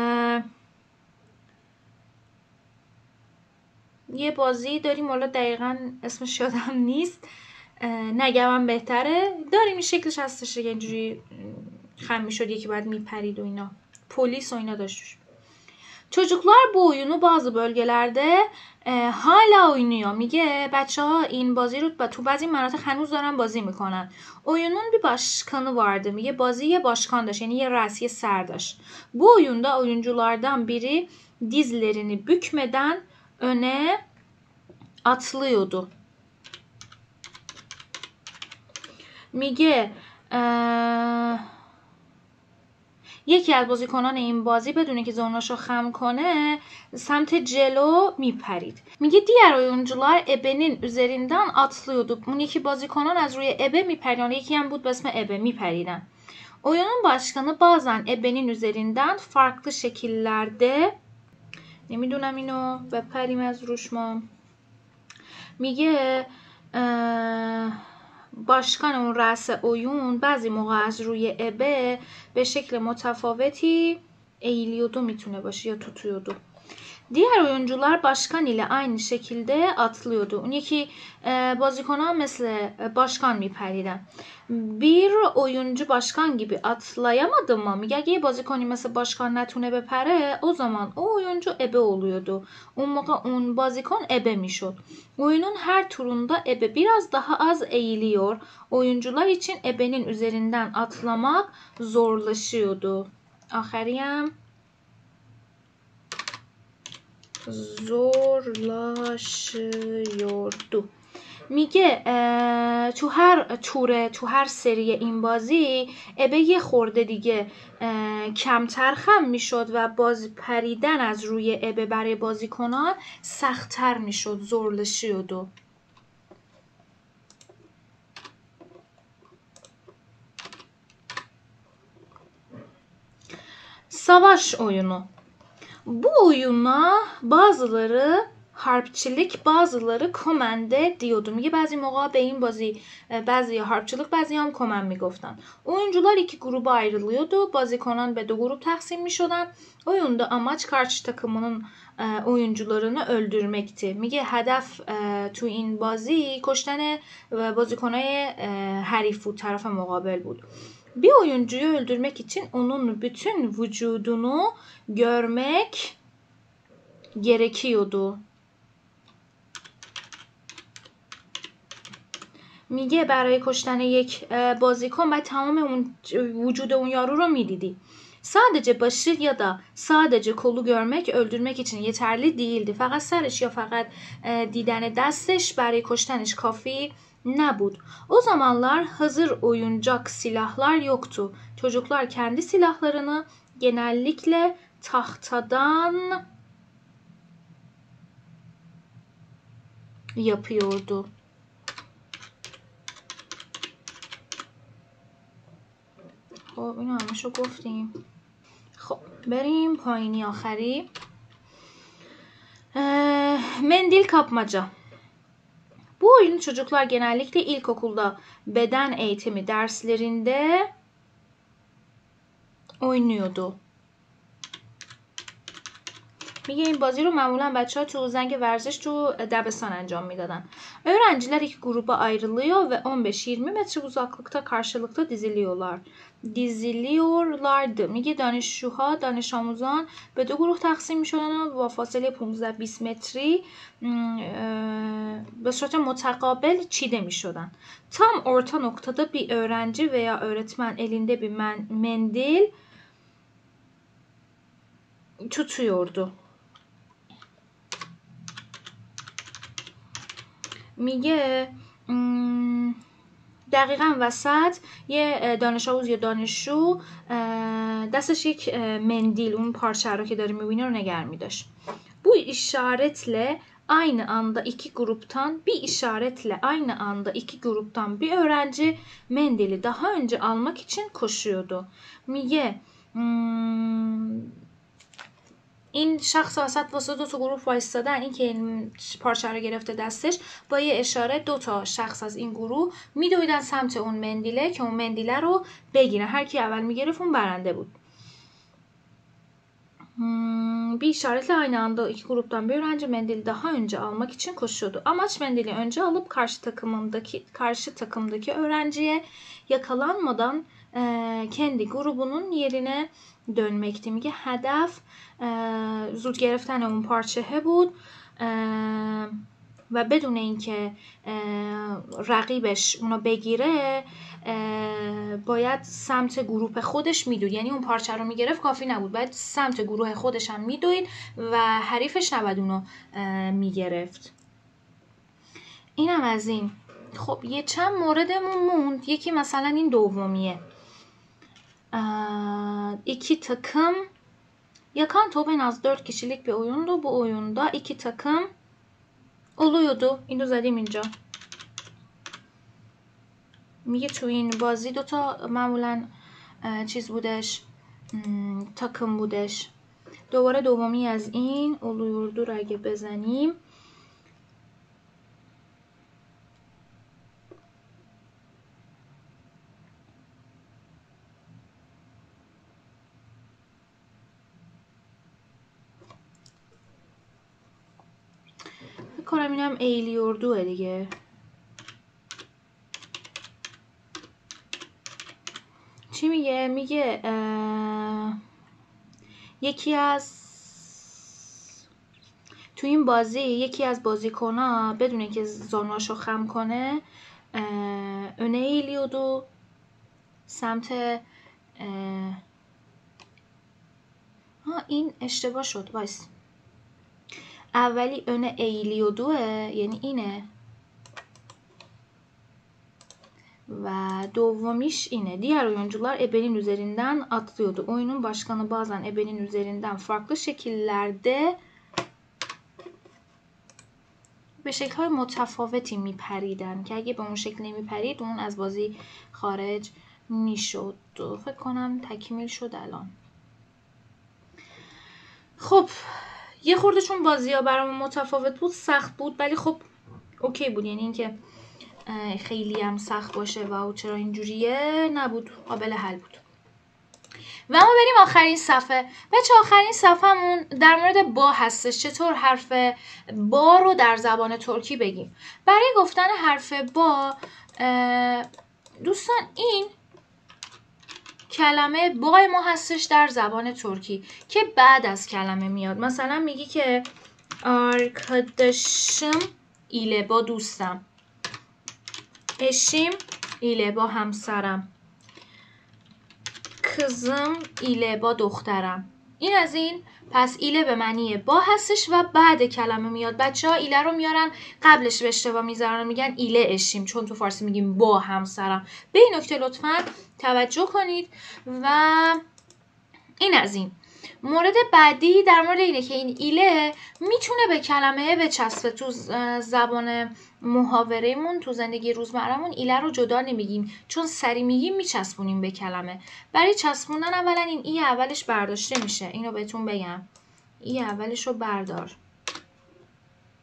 یه بازی داریم حالا دقیقا اسمش یادم نیست نگم بهتره داریم این şekilش هستش دیگه اینجوری خم میشد یکی باید میپرید و اینا polis و اینا داشتش. Çocuklar bu oyunu bazı bölgelerde e, hala oynuyor. میگه بچه ها این بازی رو تو بعضی مناطق هنوز دارن بازی میکنن. Oyunun bir başkanı vardı. میگه بازی یه başkan داشت یعنی یه رئیس یه سر داشت. Bu oyunda oyunculardan biri dizlerini bükmeden öne atlıyordu. میگه یکی از بازیکنان این بازی بدون که زانوشو خم کنه سمت جلو میپرید. میگه diğer oyuncular ebenin üzerinden atlıyordu. اون یکی بازیکنان از روی ebe میپریدن. یکی هم بود به اسم ebe میپریدن. Oyunun başkanı bazen ebenin üzerinden farklı şekillerde نمیدونم اینو بپریم از روش ما. میگه başkan اون رأس oyun بعضی موقع از روی ابه به شکل متفاوتی eğiliyordu میتونه باشه یا tutuyordu. Diğer oyuncular başkan ile aynı şekilde atlıyordu. اون یکی بازیکنان مثل başkan میپریدن. Bir oyuncu başkan gibi atlayamadı mı? میگه اگه یه بازیکنی مثل başkan نتونه بپره o zaman o oyuncu ebe oluyordu. اون موقع اون بازیکن ebe میشد. Oyunun her turunda ebe biraz daha az eğiliyor. Oyuncular için ebenin üzerinden atlamak zorlaşıyordu. آخریم zorlaşıyordu. میگه تو هر توره تو هر سری این بازی ابه یه خورده دیگه کمتر خم میشد و باز پریدن از روی ابه برای بازیکنان سخت‌تر میشد. zorlaşıyordu. Savaş oyunu. Bu oyuna bazıları harpçilik bazıları komende diyordu. میگه بعضی موقع به این بازی بعضی harpçilik بعضی هم کمن میگفتن. Oyuncular iki gruba ayrılıyordu. Bازیکنان به دو grup تقسیم میشدن. Oyunda amaç karşı takımının oyuncularını öldürmekti. میگه هدف تو این بازی کشتن بازیکنای حریف و طرف مقابل بود. Bir oyuncuyu öldürmek için onun bütün vücudunu görmek gerekiyordu. میگه برای کشتن یک بازیکن باید تمام اون وجود اون یارو رو میدیدی. Sadece başı ya da sadece kolu görmek öldürmek için yeterli değildi. Fakat سرش یا فقط دیدن دستش برای کشتنش کافی نبود. O zamanlar hazır oyuncak silahlar yoktu. Çocuklar kendi silahlarını genellikle tahtadan yapıyordu. خب اینو همشو گفتیم. خب بریم پایینی آخری. mendil kapmaca. Bu oyunu çocuklar genellikle ilkokulda beden eğitimi derslerinde oynuyordu. میگه این بازی رو معمولا بچه‌ها تو زنگ ورزش تو دبستان انجام میدادن. Öğrenciler iki gruba ayrılıyor ve on beş yirmi metre uzaklıkta karşılıklı diziliyorlar. Diziliyorlardı. میگه دانشجوها دانش آموزان به دو گروه تقسیم میشدن و با فاصله پانزده بیست متری به صورت متقابل çiğde میشدن. Tam orta noktada bir öğrenci veya öğretmen elinde bir mendil tutuyordu. میگه دقیقا وسط یه دانش آموز یا دانشجو دستش یک mendil اون parça رو که داری میبینی رو نگه میداشت. Bu işaretle aynı anda iki gruptan bir işaretle aynı anda iki gruptan bir öğrenci mendili daha önce almak için koşuyordu. میگه این شخص وسط واسه دو تا گروه وایستادن، این که این پارچه رو گرفته دستش با یه اشاره دو تا شخص از این گروه میدویدن سمت اون مندیله که اون مندیله رو بگیرن. هر کی اول میگرفت اون برنده بود. Bir işaretle aynı anda iki gruptan bir öğrenci mendili daha önce almak için koşuyordu. Amaç mendili önce alıp karşı takımındaki karşı takımdaki öğrenciye yakalanmadan e, kendi grubunun yerine dönmekti. میگه هدف زود گرفتن اون پارچه بود و بدون اینکه رقیبش اونو بگیره باید سمت گروه خودش میدوید. یعنی اون پارچه رو میگرفت کافی نبود، باید سمت گروه خودش هم میدوید و حریفش نباید اونو میگرفت. اینم از این. خب یه چند موردمون موند. یکی مثلا این دومیه. iki takım yakan top en az dört kişilik bir oyundu. Bu oyunda iki takım oluyordu. اینو زدیم اینجا. میگه تو این بازی دوتا معمولا چیز بودش، takım بودش. دوباره دومی از این oluyordu رو اگه بزنیم کنم اینم eğiliyordu'ه دیگه. چی میگه؟ میگه یکی از تو این بازی یکی از بازیکن‌ها بدون اینکه زانوهاشو خم کنه öne eğiliyordu سمت ها این اشتباه شد وایس. اولی öne eğiliyordu'ه یعنی اینه ve دومیش اینه. Diğer oyuncular ebenin üzerinden atlıyordu. Oyunun başkanı bazen ebenin üzerinden farklı şekillerde به شکل‌های متفاوتی میپریدن که اگه به اون شکل نمیپرید اون از بازی خارج میشد. فکر کنم تکمیل شد الان. خب یه خورده چون بازی‌ها برام متفاوت بود سخت بود، ولی خب اوکی بود. یعنی اینکه خیلی هم سخت باشه و چرا اینجوریه نبود، قابل حل بود. و ما بریم آخرین صفحه. بچه آخرین صفحه‌مون در مورد با هستش. چطور حرف با رو در زبان ترکی بگیم. برای گفتن حرف با دوستان این کلمه بای ما هستش در زبان ترکی که بعد از کلمه میاد. مثلا میگی که arkadaşım ile با دوستم، eşim ile با همسرم، kızım ile با دخترم. این از این. پس ایله به معنی با هستش و بعد کلمه میاد. بچه ها ایله رو میارن قبلش به اشتباه میذارن میگن ایله اشیم، چون تو فارسی میگیم با همسرم. به این نکته لطفا توجه کنید. و این از این. مورد بعدی در مورد اینه که این ایله میتونه به کلمه بچسبه. تو زبان محاوره‌مون تو زندگی روزمره‌مون ایله رو جدا نمیگیم، چون سری میگیم میچسبونیم به کلمه. برای چسبوندن اولا این ای اولش برداشته میشه. اینو بهتون بگم، ای اولش رو بردار.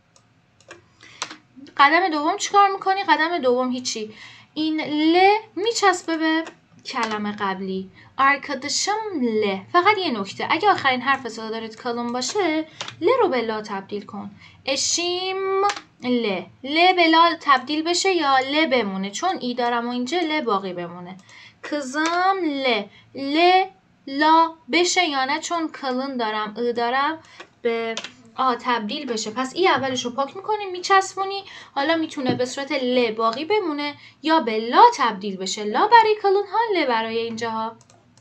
قدم دوم چیکار میکنی؟ قدم دوم هیچی، این ل میچسبه به کلمه قبلی. arkadaşım ل. فقط یه نکته، اگه آخرین حرف صدا دارید کلون باشه ل رو به لا تبدیل کن. اشیم ل. ل به لا تبدیل بشه یا ل بمونه؟ چون ای دارم و اینجا ل باقی بمونه. کزم ل. ل لا بشه یا نه؟ چون کلون دارم ای دارم به آ تبدیل بشه. پس ای اولش رو پاک میکنیم میچسبونی. حالا میتونه به صورت ل باقی بمونه یا به لا تبدیل بشه. لا برای کلون ها، ل برای اینجاها.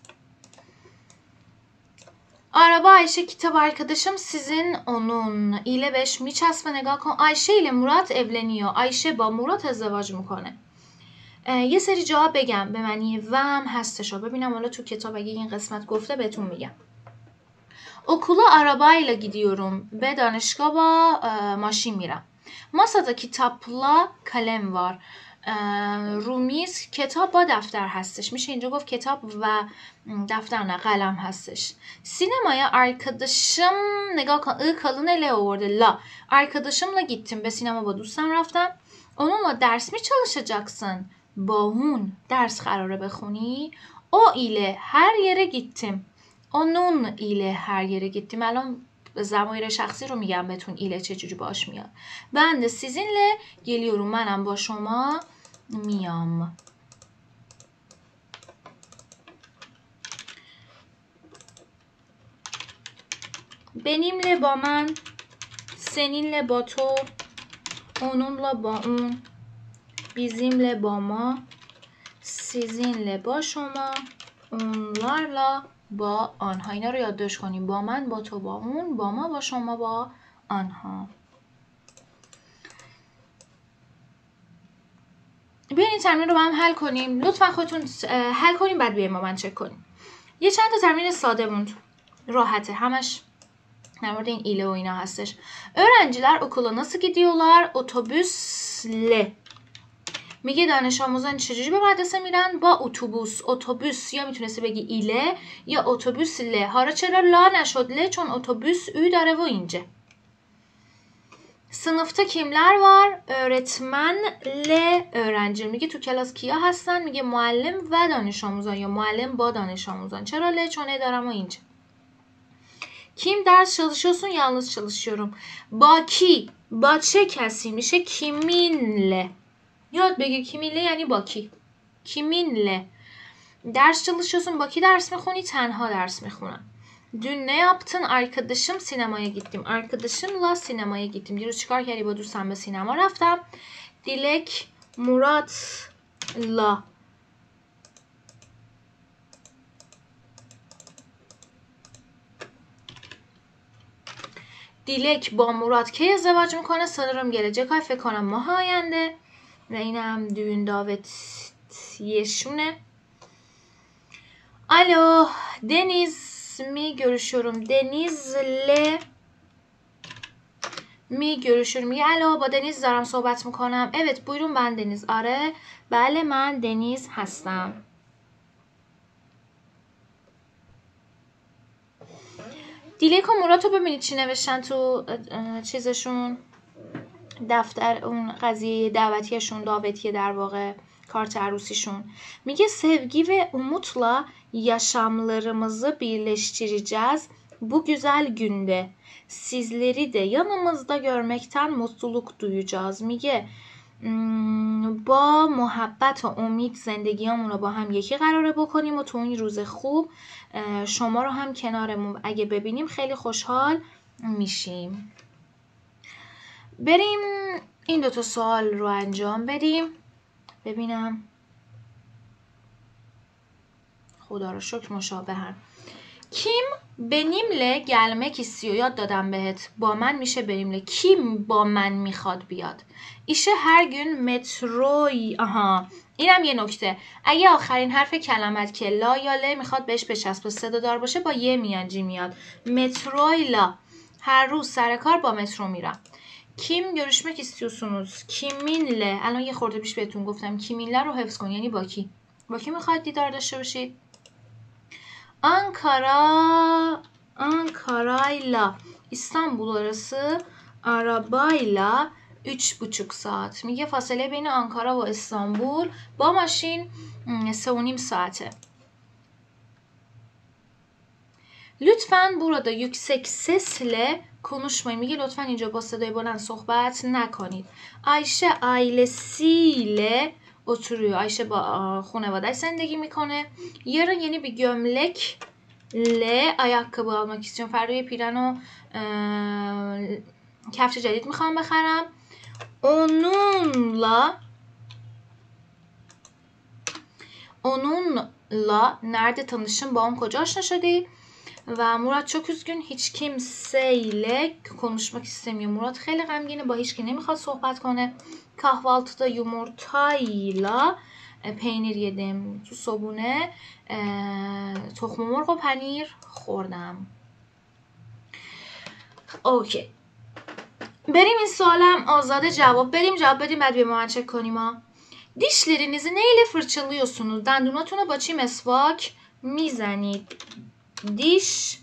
Araba Ayşe kitap arkadaşım sizin onun ile beş میچسبه. نگاه کن Ayşe ile Murat evleniyor. Ayşe با مراد ازدواج میکنه. یه سری جا بگم به معنی و هم هستش. ببینم حالا تو کتاب اگه این قسمت گفته بهتون میگم. Okula arabayla gidiyorum. به دانشگاه با ماشین میرم. Masada kitapla kalem var. رومیز کتاب با دفتر هستش. میشه اینجا گفت کتاب و دفتر نه قلم هستش. سینمaya arkadaşım نگاه کن ı kalın ل آورده لا. Arkadaşımla gittim. به سینما با دوستم رفتم. Onunla ders mi çalışacaksın? با اون درس قراره بخونی. O ile her yere gittim. onun ile her yere gittim. الان ضمایر شخصی رو میگم بهتون ایله چجوری باش میاد. ben de sizinle geliyorum. منم با شما میام. benimle با من، seninle با تو، onunla با اون، bizimle با ما، sizinle با شما، onlarla با آنها. اینا رو یادداشت کنیم. با من، با تو، با اون، با ما، با شما، با آنها. بیاین این تمرین رو با هم حل کنیم. لطفا خودتون حل کنیم بعد بیایم با من چک کنیم. یه چند تا تمرین ساده موند. راحته. همش در مورد این ایله و اینا هستش. öğrenciler okula nasıl gidiyorlar؟ otobüsle. میگه دانش آموزان چجوری به مدرسه میرن؟ با اتوبوس. اتوبوس یا میتونستی بگی ایله یا اتوبوس له. حالا چرا لا نشد له؟ چون اتوبوس ü داره و اینجا. sınıfta kimler var؟ öğretmenle öğrenci. میگه تو کلاس کیا هستن؟ میگه معلم و دانش آموزان یا معلم با دانش آموزان. چرا له؟ چون ای دارم و اینجا. kim ders çalışıyorsun؟ yalnız çalışıyorum. با کی؟ با چه کسی؟ میشه kiminle. یاد بگیر kiminle یعنی با کی. kiminle. ders çalışıyorsun. با کی درس میخونی؟ تنها درس میخونم. dün ne yaptın؟ arkadaşım sinemaya gittim. Arkadaşımla sinemaya gittim. دیروز چیکار کردی؟ با دوستم به سینما رفتم. Dilek Murat'la دیلک با مراد کی ازدواج میکنه؟ sanırım gelecek ay. فکر کنم ماه آینده. و اینم düğün davetiyesine. Alo, Deniz mi görüşüyorum? Deniz'le می görüşüyorum. میگه الو با دنیز دارم صحبت میکنم. Evet buyurun ben Deniz. آره بله من دنیز هستم. دیلیک و مراد رو ببینید چی نوشتن تو چیزشون، دفتر اون قضیه دعوتیشون، دعوتیه در واقع kart عروسیشون. میگه sevgi ve umutla yaşamlarımızı birleştireceğiz bu güzel günde. Sizleri de yanımızda görmekten mutluluk duyacağız. میگه با محبت و امید زندگیامون رو با هم یکی قراره بکنیم و تو این روز خوب شما رو هم کنارمون اگه ببینیم خیلی خوشحال میشیم. بریم این دوتا سوال رو انجام بدیم. ببینم خدا رو شکر مشابهن. kim benimle gelmek istiyor؟ یاد دادم بهت. با من میشه benimle. kim با من میخواد بیاد؟ ایشه her gün متروی. آها اینم یه نکته. اگه آخرین حرف کلمت که لا یا ل میخواد بهش بچسبه صدا دار باشه با یه میانجی میاد. مترویلا. هر روز سر کار با مترو میرم. kim görüşmek istiyorsunuz؟ kiminle. الان یه خورده پیش بهتون گفتم kiminle رو حفظ کن. یعنی با کی؟ با کی میخواد دیدار داشته باشید؟ Ankara Ankara'yla İstanbul arası arabayla üç buçuk saat. میگه فاصله بین آنکارا و استانبول با ماشین سه و نیم saate. Lütfen burada yüksek sesle konuşmayın. میگه لطفا اینجا با صدای بلند صحبت نکنید. Ayşe ailesiyle oturuyor. Ayşe با خانواده‌اش زندگی میکنه. Yarın yeni bir gömlekle ayakkabı almak istiyorum. فردا یه پیرن و کفش جدید میخوام بخرم. Onunla Onunla nerede tanıştın? Ba on kocا آشنا شدی؟ و مراد çok üzgün hiç kimseyle konuşmak istemiyor. Murat خیلی غمگینه با هیچ کی نمیخواد صحبت کنه. kahvaltıda yumurtayla peynir yedim. تو صبحونه تخم مرغ و پنیر خوردم. اوکی. بریم این سوالم آزاده جواب بدیم. جواب بدیم بعد بیایم چک کنیم ها. Dişlerinizi neyle fırçalıyorsunuz? Dendonatunu با چی مسواک میزنید؟ Diş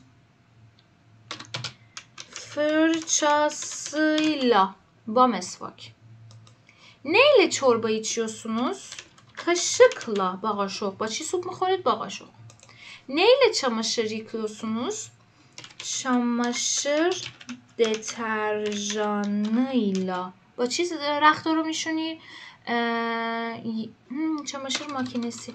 fırçasıyla با مسواک. Neyle çorba içiyorsunuz? Kaşıkla. با قاشق. با چی سوپ میخورید؟ با قاشق. Neyle çamaşır yıkıyorsunuz? Çamaşır deterjanıyla. با چی رختار رو میشونید؟ çamaşır makinesi.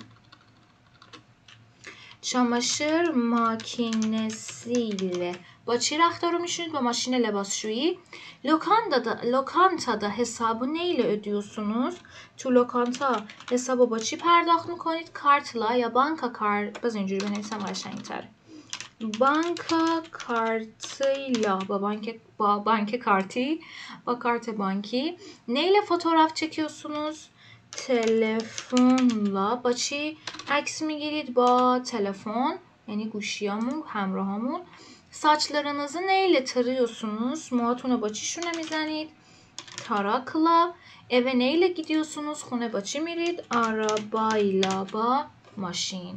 çamaşır makinesiyle. با چی رختار رو میشونید؟ با ماشین لباسشویی. Lokantada, lokantada hesabı neyle ödüyorsunuz? تو لوکانتا hesabı با چی پرداخت میکنید؟ کارتلا یا بانکا کارت. باز اینجوری بنویسم قشنگ‌تره. بانکا kartıyla با بانک با بانک کارتی با کارت بانکی. Neyle fotoğraf çekiyorsunuz? Telefonla. با چی عکس میگیرید؟ با telefon. یعنی گوشیامون همراهامون. Saçlarınızı neyle tarıyorsunuz? موهاتونو با چی شونه میزنید؟ tarakla. Eve neyle gidiyorsunuz? خونه با چی میرید؟ arabayla با ماشین.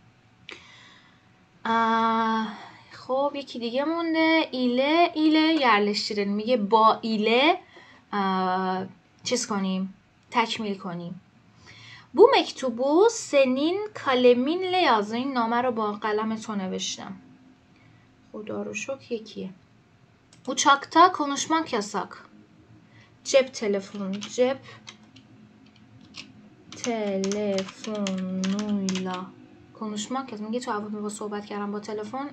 خب یکی دیگه مونده. ایله ایله yerleştirelim. میگه با ایله چیز کنیم، تکمیل کنیم. Bu mektubu senin kaleminle yazdım. این نامه رو با قلم تو نوشتم. خدا رو شکر یکیه. Uçakta konuşmak yasak. Cep telefonu. Cep telefonuyla konuşmak yasak. میگه تو هواپیما صحبت کردم با تلفن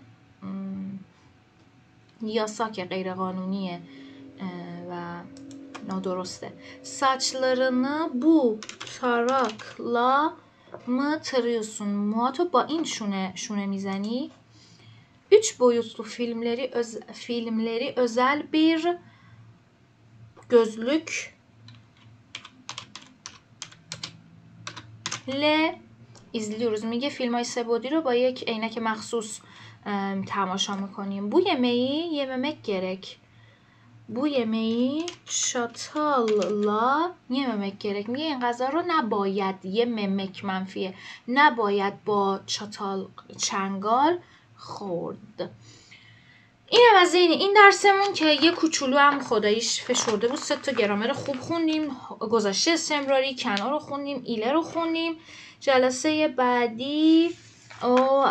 یاساکه، غیر قانونیه و نادرسته. Saçlarını bu tarakla mı tarıyorsun? Muhatap با این şune şune میزنی. Üç boyutlu filmleri öz, filmleri özel bir gözlükle izliyoruz. میگه فیلم‌های سه بعدی رو با یک عینک مخصوص تماشا میکنیم. Bu yemeği yememek gerek. Bu yemeği çatalla yememek gerek. میگه این غذا رو نباید، یه ممک منفیه، نباید با چاتال چنگال خورد. این هم از این این درسمون که یه کوچولو هم خداییش فشرده بود. سه تا گرامر خوب خوندیم. گذشته استمراری، کنا رو خوندیم، ایله رو خوندیم. جلسه بعدی او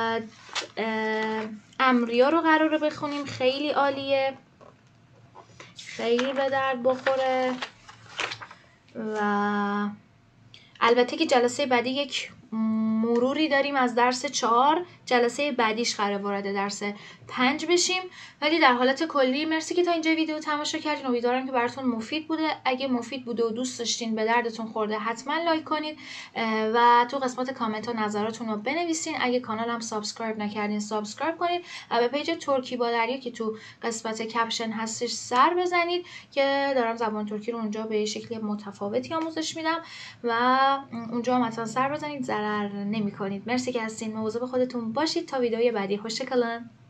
امریا رو قراره بخونیم. خیلی عالیه، خیلی به درد بخوره. و البته که جلسه بعدی یک مروری داریم از درس چهار. جلسه بعدیش قراره وارد درس پنج بشیم. ولی در حالت کلی مرسی که تا اینجا ویدیو تماشا کردین. امیدوارم که براتون مفید بوده. اگه مفید بوده و دوست داشتین، به دردتون خورده، حتما لایک کنید و تو قسمت کامنت ها نظراتون رو بنویسین. اگه کانالم سابسکرایب نکردین سابسکرایب کنید و به پیج ترکی با دریا که تو قسمت کپشن هستش سر بزنید که دارم زبان ترکی رو اونجا به شکل متفاوتی آموزش میدم و اونجا هم حتما سر بزنید، ضرر نمی‌کنید. مرسی که هستین. مواظب خودتون باشید. تا ویدیوی بعدی. hoşça kalın.